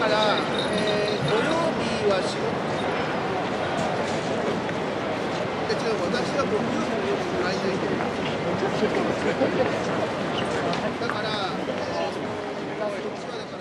、土曜日は仕事で、違う、私は木曜日の夜に来年でだから、こっちはだから。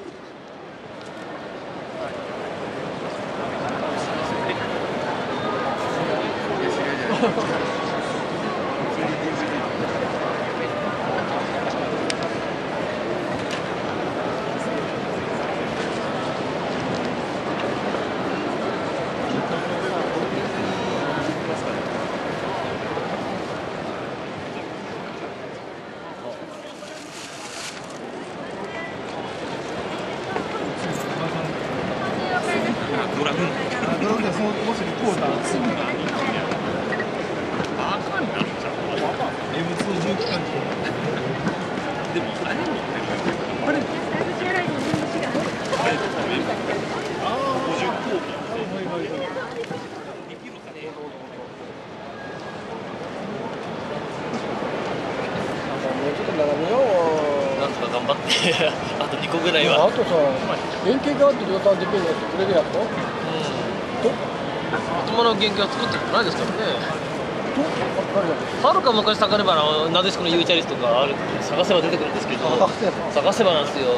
なんとか頑張ってあと2個ぐらいは。 あとさ、原型があって量産できるのってこれでやっと？ 頭の原型は作ったことないですからね。はるか昔遡ればなでしこのユーチャリストがある探せば出てくるんですけど、探せばなんですよ。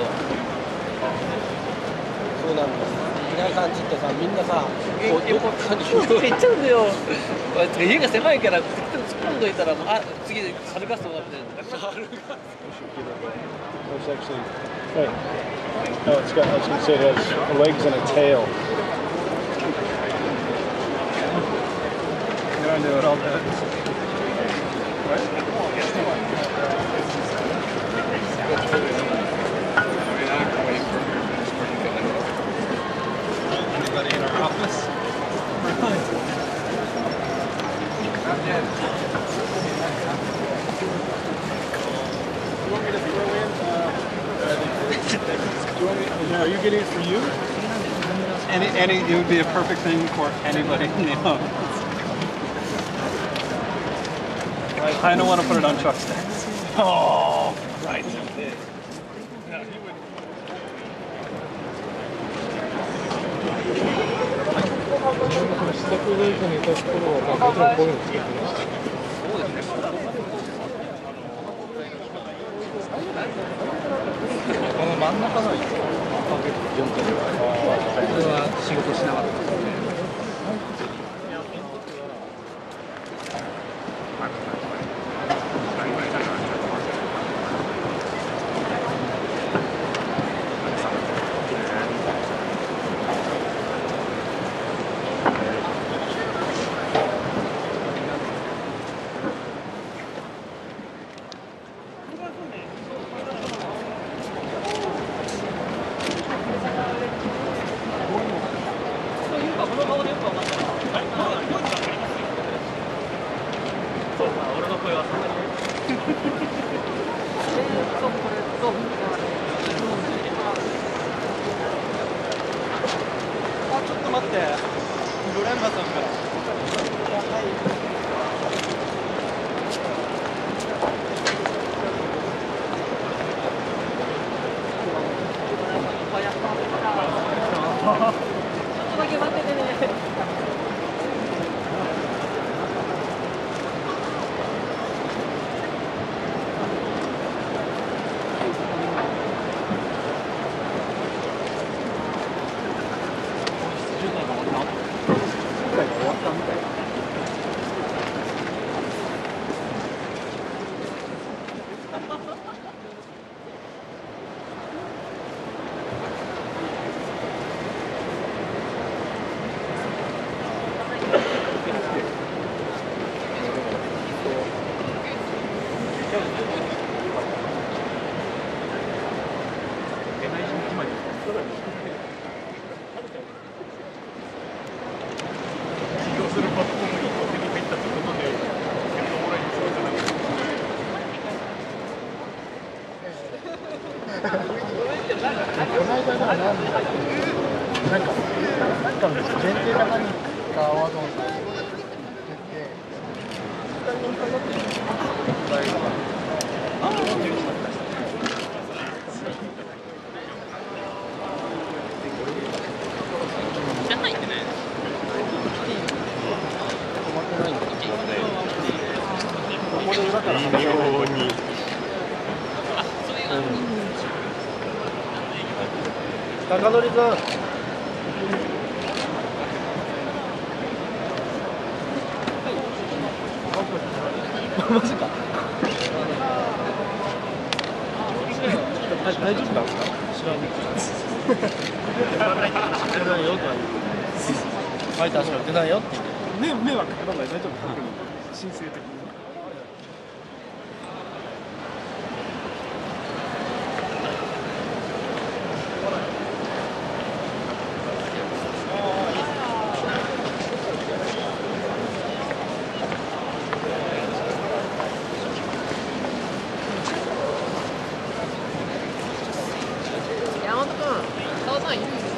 そうなんです。皆さんちってさ、みんなさ、 こう横に行っちゃうんだよ。家が狭いから突っ込んどいたらもう次春ガストになって。 It's actually, right. No, it's got, I was going to say it has legs and a tail. You don't know what all that is. Anybody in our office? You want me to throw in? Are you getting it for you? It would be a perfect thing for anybody in the office. I don't want to put it on Chuck's desk. Oh, right. Yeah, he would. 試作で以降にいたところは、もちろんこういうの作ってました。この真ん中の4個でこれは仕事しなかったですね。 ちょっと待って、ドライバーさんから。 中則君。マジか。大丈夫なんですか。知らん。出ないよとは言う。ファイターしか出ないよって言って。 迷惑かからない、大丈夫。申請的に。 山本君、澤さんいるんですか？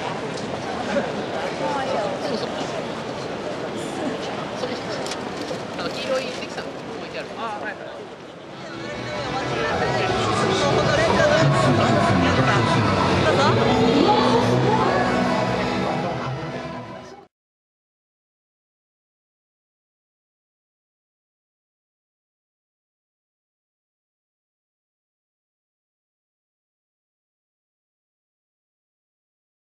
そうそう。それ、黄色い関さん置いてある。あ、はいはい。